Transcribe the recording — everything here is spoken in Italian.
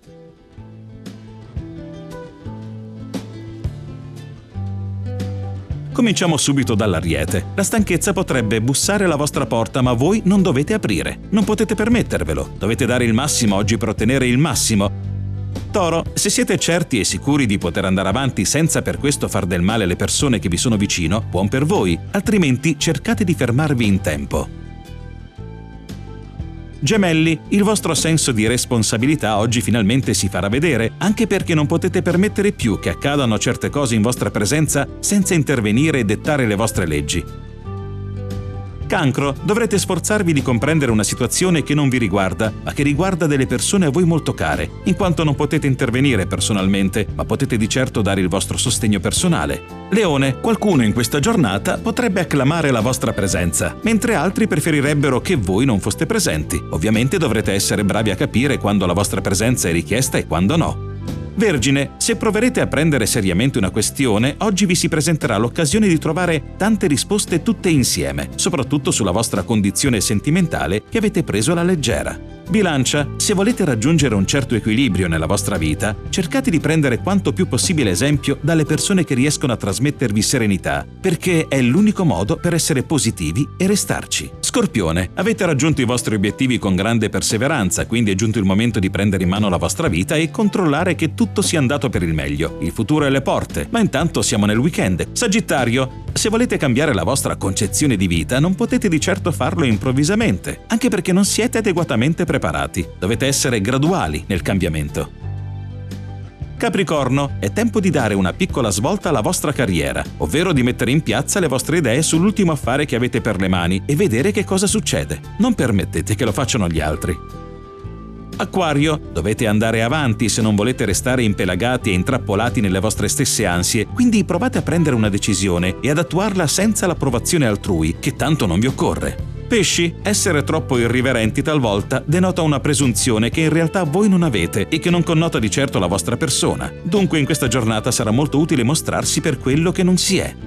Cominciamo subito dall'Ariete. La stanchezza potrebbe bussare alla vostra porta, ma voi non dovete aprire. Non potete permettervelo. Dovete dare il massimo oggi per ottenere il massimo. Toro, se siete certi e sicuri di poter andare avanti senza per questo far del male alle persone che vi sono vicino, buon per voi, altrimenti cercate di fermarvi in tempo. Gemelli, il vostro senso di responsabilità oggi finalmente si farà vedere, anche perché non potete permettere più che accadano certe cose in vostra presenza senza intervenire e dettare le vostre leggi. Cancro, dovrete sforzarvi di comprendere una situazione che non vi riguarda, ma che riguarda delle persone a voi molto care, in quanto non potete intervenire personalmente, ma potete di certo dare il vostro sostegno personale. Leone, qualcuno in questa giornata potrebbe acclamare la vostra presenza, mentre altri preferirebbero che voi non foste presenti. Ovviamente dovrete essere bravi a capire quando la vostra presenza è richiesta e quando no. Vergine, se proverete a prendere seriamente una questione, oggi vi si presenterà l'occasione di trovare tante risposte tutte insieme, soprattutto sulla vostra condizione sentimentale che avete preso alla leggera. Bilancia, se volete raggiungere un certo equilibrio nella vostra vita, cercate di prendere quanto più possibile esempio dalle persone che riescono a trasmettervi serenità, perché è l'unico modo per essere positivi e restarci. Scorpione, avete raggiunto i vostri obiettivi con grande perseveranza, quindi è giunto il momento di prendere in mano la vostra vita e controllare che tutto sia andato per il meglio. Il futuro è alle porte, ma intanto siamo nel weekend. Sagittario, se volete cambiare la vostra concezione di vita, non potete di certo farlo improvvisamente, anche perché non siete adeguatamente preparati. Dovete essere graduali nel cambiamento. Capricorno, è tempo di dare una piccola svolta alla vostra carriera, ovvero di mettere in piazza le vostre idee sull'ultimo affare che avete per le mani e vedere che cosa succede. Non permettete che lo facciano gli altri. Acquario, dovete andare avanti se non volete restare impelagati e intrappolati nelle vostre stesse ansie, quindi provate a prendere una decisione e ad attuarla senza l'approvazione altrui, che tanto non vi occorre. Pesci, essere troppo irriverenti talvolta denota una presunzione che in realtà voi non avete e che non connota di certo la vostra persona. Dunque in questa giornata sarà molto utile mostrarsi per quello che non si è.